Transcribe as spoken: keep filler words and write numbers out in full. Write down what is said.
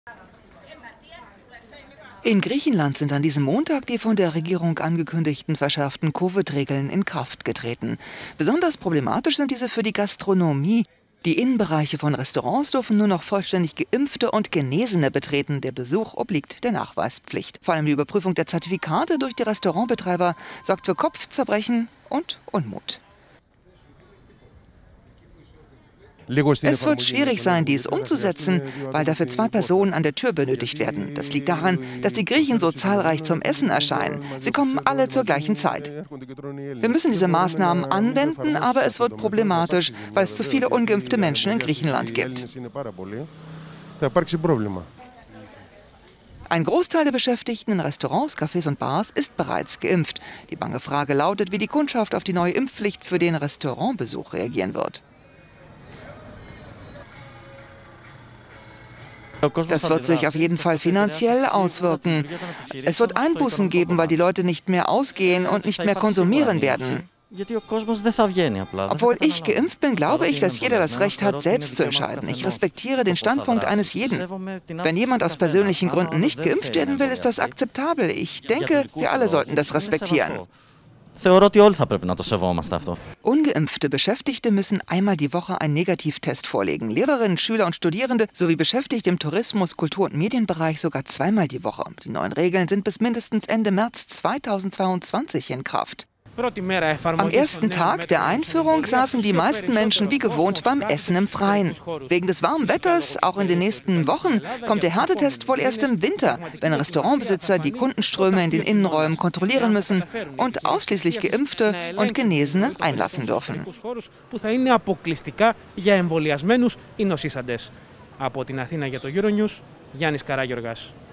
In Griechenland sind an diesem Montag die von der Regierung angekündigten verschärften Covid-Regeln in Kraft getreten. Besonders problematisch sind diese für die Gastronomie. Die Innenbereiche von Restaurants dürfen nur noch vollständig Geimpfte und Genesene betreten. Der Besuch obliegt der Nachweispflicht. Vor allem die Überprüfung der Zertifikate durch die Restaurantbetreiber sorgt für Kopfzerbrechen und Unmut. Es wird schwierig sein, dies umzusetzen, weil dafür zwei Personen an der Tür benötigt werden. Das liegt daran, dass die Griechen so zahlreich zum Essen erscheinen. Sie kommen alle zur gleichen Zeit. Wir müssen diese Maßnahmen anwenden, aber es wird problematisch, weil es zu viele ungeimpfte Menschen in Griechenland gibt. Ein Großteil der Beschäftigten in Restaurants, Cafés und Bars ist bereits geimpft. Die bange Frage lautet, wie die Kundschaft auf die neue Impfpflicht für den Restaurantbesuch reagieren wird. Das wird sich auf jeden Fall finanziell auswirken. Es wird Einbußen geben, weil die Leute nicht mehr ausgehen und nicht mehr konsumieren werden. Obwohl ich geimpft bin, glaube ich, dass jeder das Recht hat, selbst zu entscheiden. Ich respektiere den Standpunkt eines jeden. Wenn jemand aus persönlichen Gründen nicht geimpft werden will, ist das akzeptabel. Ich denke, wir alle sollten das respektieren. Ungeimpfte Beschäftigte müssen einmal die Woche einen Negativtest vorlegen. Lehrerinnen, Schüler und Studierende sowie Beschäftigte im Tourismus-, Kultur- und Medienbereich sogar zweimal die Woche. Die neuen Regeln sind bis mindestens Ende März zweitausendzweiundzwanzig in Kraft. Am ersten Tag der Einführung saßen die meisten Menschen wie gewohnt beim Essen im Freien. Wegen des warmen Wetters, auch in den nächsten Wochen, kommt der Härtetest wohl erst im Winter, wenn Restaurantbesitzer die Kundenströme in den Innenräumen kontrollieren müssen und ausschließlich Geimpfte und Genesene einlassen dürfen. Από την Αθήνα για το Euronews, Γιάννης Καράγιοργας.